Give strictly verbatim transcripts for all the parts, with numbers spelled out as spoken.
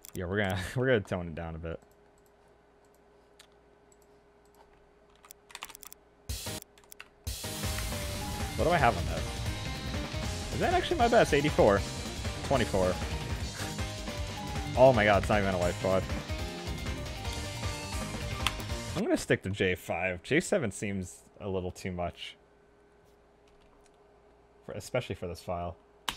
Yeah, we're gonna we're gonna tone it down a bit. What do I have on that? Is that actually my best? eighty-four. twenty-four. Oh my god, it's not even a life pod. I'm gonna stick to J five. J seven seems a little too much. For, especially for this file.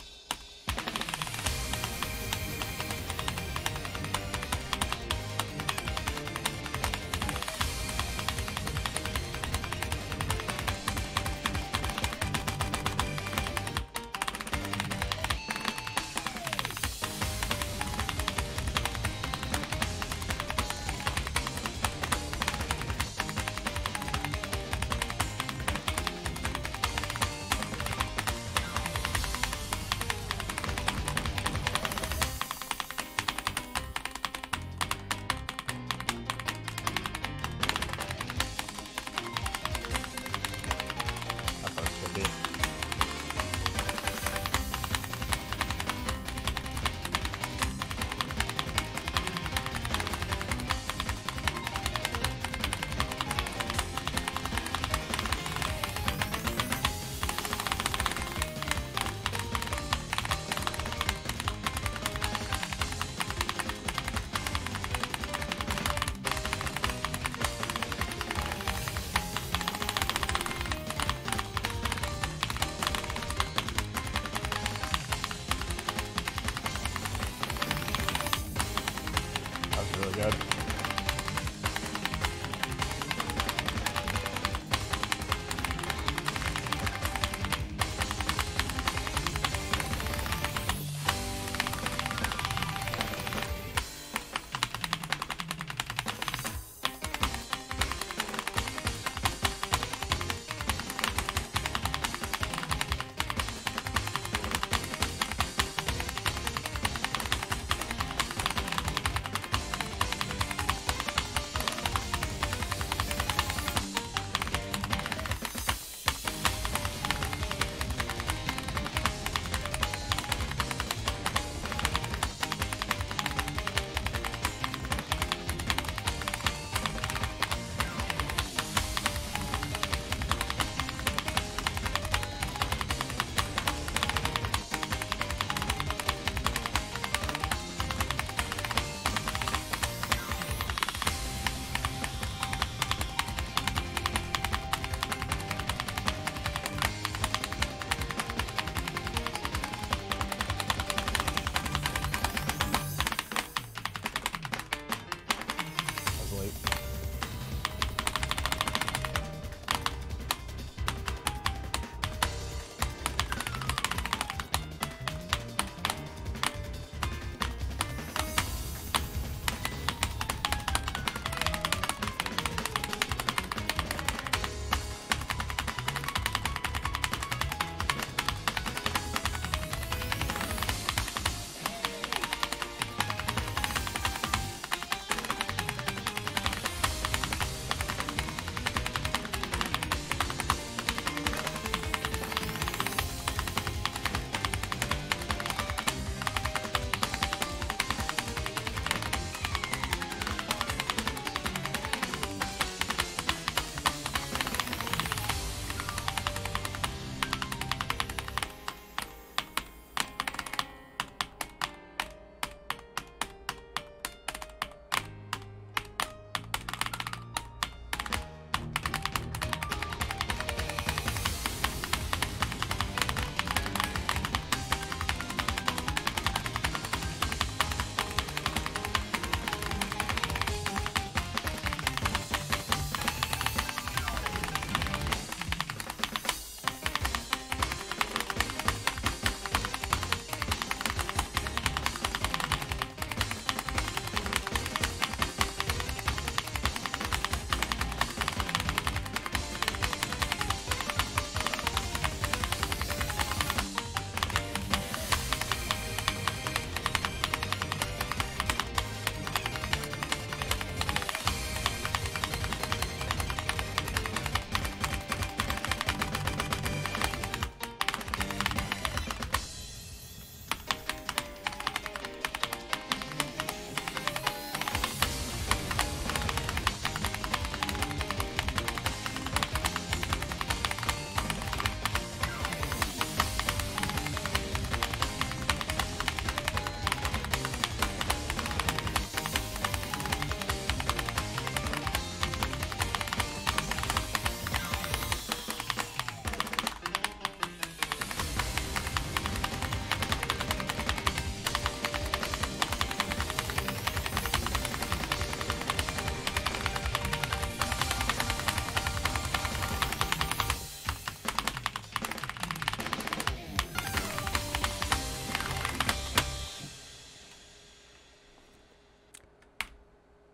Really good.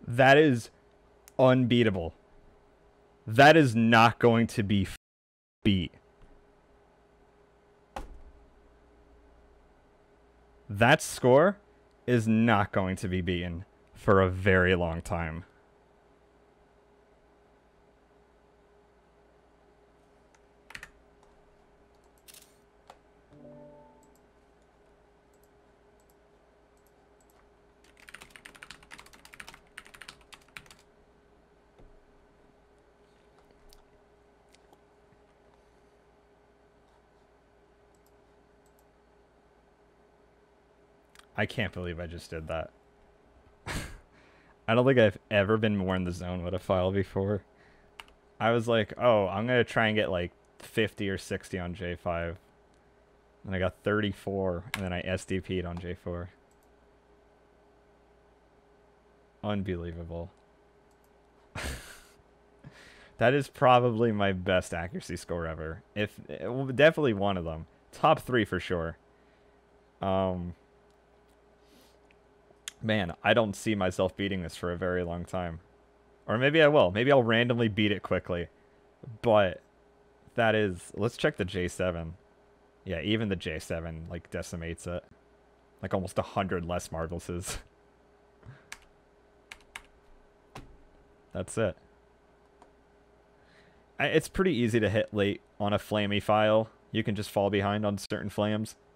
That is unbeatable. That is not going to be beat. That score is not going to be beaten for a very long time. I can't believe I just did that. I don't think I've ever been more in the zone with a file before. I was like, oh, I'm going to try and get like fifty or sixty on J five. And I got thirty-four, and then I S D P'd on J four. Unbelievable. That is probably my best accuracy score ever. If definitely one of them. Top three for sure. Um... Man, I don't see myself beating this for a very long time. Or maybe I will. Maybe I'll randomly beat it quickly. But that is... Let's check the J seven. Yeah, even the J seven, like, decimates it. Like, almost a hundred less marvelouses. That's it. It's pretty easy to hit late on a flamey file. You can just fall behind on certain flames.